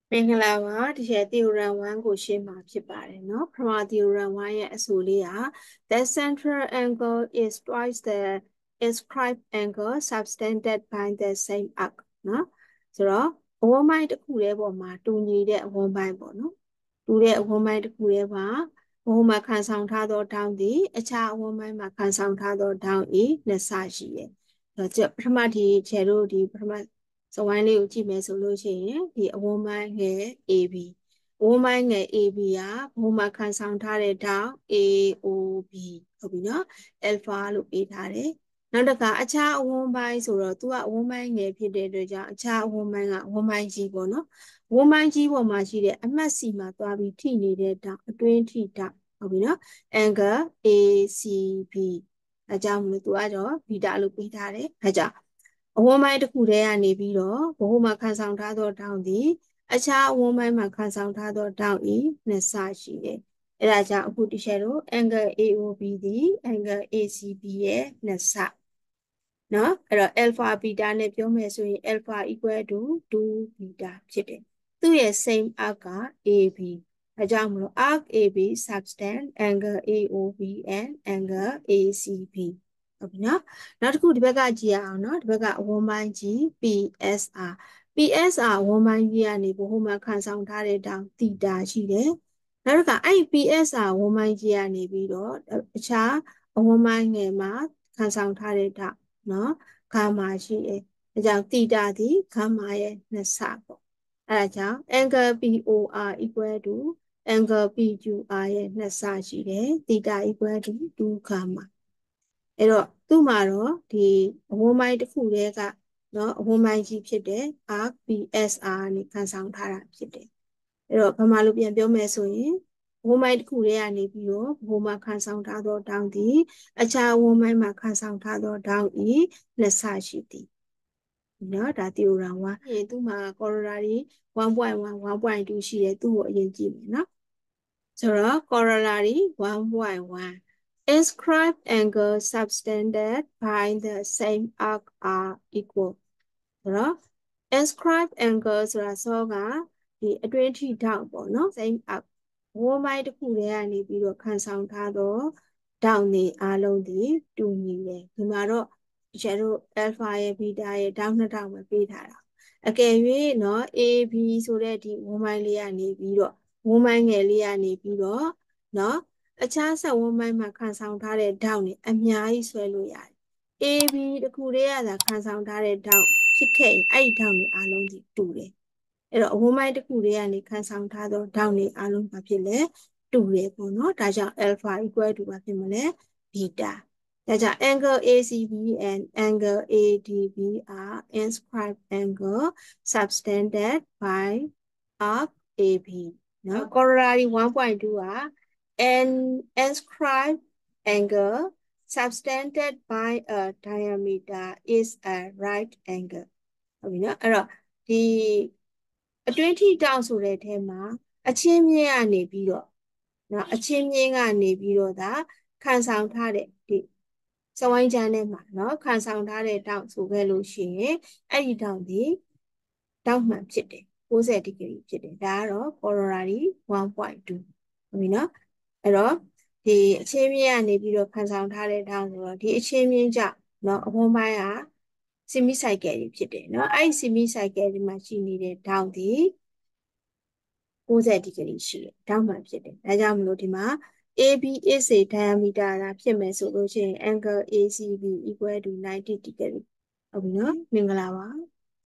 မင်္ဂလာပါဒီရဲ့ theorem 1ကိုရှင်းမှာဖြစ်ပါတယ်เนาะပထမ theorem 1ရဲ့အဆိုလေးက the central angle is twice the inscribed angle subtended by the same arc เนาะဆိုတော့အဝန်းပိုင်းတစ်ခုရဲ့ပေါ်မှာတူညီတဲ့အဝန်းပိုင်းပေါ့နော်တူတဲ့အဝန်းပိုင်းတစ်ခုရဲ့မှာဘုံမှာခံဆောင်ထားသောထောင့်သည်အခြားအဝန်းပိုင်းမှာခံဆောင်ထားသောထောင့်၏နှစ်ဆရှိတယ်ပထမဒီခြေတို့ဒီပထမစဝိုင်းလေးကိုကြည့်မယ်ဆိုလို့ရှိရင်ဒီအဝန်းပိုင်းငယ် AB အဝန်းပိုင်းငယ် AB ကဘုံမှာခံဆောင်ထားတဲ့ထောင့် AOB ဟုတ်ပြီနော် alpha လို့ပေးထားတယ်နောက်တစ်ခါအခြားအဝန်းပိုင်းဆိုတော့သူကအဝန်းပိုင်းငယ်ဖြစ်တဲ့အတွက်ကြောင့်အခြားအဝန်းပိုင်းကအဝန်းပိုင်းကြီးပေါ့နော်အဝန်းပိုင်းကြီးပေါ်မှာရှိတဲ့အမှတ်စီမှာသွားပြီးထိနေတဲ့ထောင့်အတွင်းထိထောင့်ဟုတ်ပြီနော် angle ACB အဲကြောင့်မလို့သူကတော့ဘီတာလို့ပေးထားတယ်အဲကြောင့်အဝန်းပိုင်းတစ်ခုတည်းကနေပြီးတော့ဘိုးမှာခံဆောင်ထားသောထောင့်သည်အခြားအဝန်းပိုင်းမှာခံဆောင်ထားသောထောင့်၏နှစ်ဆရှိတယ်အဲဒါကြောင့်အခုဒီချက်တို့ angle AOB သည် angle ACB ရဲ့နှစ်ဆနော်အဲ့တော့ alpha beta နဲ့ပြောမယ်ဆိုရင် alpha equal to 2 beta ဖြစ်တယ်သူ့ရဲ့ same arc က AB အဲကြောင့်မလို့ arc AB subtend angle AOB and angle ACB ဟုတ်ပြီနော်နောက်တစ်ခုဒီဘက်ကကြည့်ရအောင်နော်ဒီဘက်ကအဝန်းပိုင်းကြီး PSR PSR အဝန်းပိုင်းကြီးကနေဘို့မှာခံဆောင်ထားတဲ့တောင်သီတာရှိတယ်နောက်တစ်ခါအဲ့ PSR ဝန်းပိုင်းကြီးကနေပြီးတော့အခြားအဝန်းပိုင်းငယ်မှာခံဆောင်ထားတဲ့တောင်နော်ဂါမာရှိတယ်အဲကြောင့်သီတာသည်ဂါမာရဲ့နှစ်ဆပေါ့အဲဒါကြောင့် angle POR equal to angle PQR ရဲ့နှစ်ဆရှိတယ်သီတာ equal to 2 ဂါမာအဲ့တော့သူ့မှာတော့ဒီအဝန်းပိုင်းတစ်ခုတည်းကနော်အဝန်းပိုင်းကြီးဖြစ်တဲ့ arc PSR နဲ့ခံဆောင်ထားတာဖြစ်တယ်အဲ့တော့ဗမာလိုပြန်ပြောမယ်ဆိုရင်ဝန်းပိုင်းတစ်ခုတည်းကနေပြီးတော့ဘိုးမှာခံဆောင်ထားသောတောင်းသည်အခြားဝန်းပိုင်းမှာခံဆောင်ထားသောတောင်းဤနှစ်ဆရှိသည်နော်ဒါ theorem 1ရင်သူ့မှာ corollary 1.1 1.2 ရှိတယ်သူ့ကိုအရင်ကြည့်မယ်နော်ဆိုတော့ corollary 1.1 inscribed angle subtended by the same arc are equal ဆိုတော့ inscribed angle ဆိုတာစောကဒီအတွင်းထိထောင့်ပေါ့နော် same arc ဝန်းပိုင်းတစ်ခုတည်းကနေပြီးတော့ခံဆောင်ထားသောထောင့်တွေအားလုံးဒီတူညီတယ်ဒီမှာတော့ကျတို့ alpha ရဲ့ beta ရဲ့ထောင့်နှစ်ထောင့်ပဲပေးထားတာအကယ်၍နော် AB ဆိုတဲ့ဒီဝန်းပိုင်းလေးကနေပြီးတော့ဝန်းပိုင်းငယ်လေးကနေပြီးတော့နော်အခြားဆက်ဝန်းပိုင်းမှာခံဆောင်ထားတဲ့ထောင့်တွေအများကြီးဆွဲလို့ရတယ် AB တခုတည်းကသာခံဆောင်ထားတဲ့ထောင့်ဖြစ်ခဲ့ရင်အဲ့ဒီထောင့်တွေအားလုံးဒီတူတယ်အဲ့တော့အဝန်းပိုင်းတစ်ခုတည်းကနေခံဆောင်ထားသောထောင့်တွေအားလုံးဘာဖြစ်လဲတူတယ်ပေါ့နော်ဒါကြောင့် alpha equal to ဘာဖြစ်မလဲ beta ဒါကြောင့် angle ACB and angle ADB are inscribed angle subtended by arc AB နော် corollary 1.2 က an inscribed angle subtended by a diameter is a right angle ဟုတ်ပြီနော်အဲ့တော့ဒီအတွင်းထိတောင်ဆိုတဲ့အထဲမှာအချင်းမြင့်ကနေပြီးတော့နော်အချင်းမြင့်ကနေပြီးတော့ဒါခံဆောင်ထားတဲ့ဒီစဝိုင်းချမ်းထဲမှာနော်ခံဆောင်ထားတဲ့တောင်ဆိုခဲ့လို့ရှိရင်အဲ့ဒီတောင်ဒီတောင်မှန်ဖြစ်တယ်60ဒီဂရီဖြစ်တယ်ဒါကတော့ corollary 1.2ဟုတ်ပြီနော်အဲ့တော့ဒီအချင်းမြင့်ကနေပြီးတော့ခံဆောင်ထားတဲ့တောင်ဆိုတော့ဒီအချင်းမြင့်ကြောင့်နော်အဝန်းပိုင်းကsemi cycle တွေဖြစ်တယ်เนาะအဲ့ဒီ semi cycle ဒီမှာရှိနေတဲ့ဒေါင်းဒီ60ဒီဂရီရှိတယ်ဒေါင်းမှန်ဖြစ်တယ်ဒါကြောင့်မလို့ဒီမှာ AB is a diameter သာဖြစ်မယ်ဆိုလို့ရှိရင် angle ACB equal to 90 degree ဟုတ်ပြီเนาะမင်္ဂလာပါ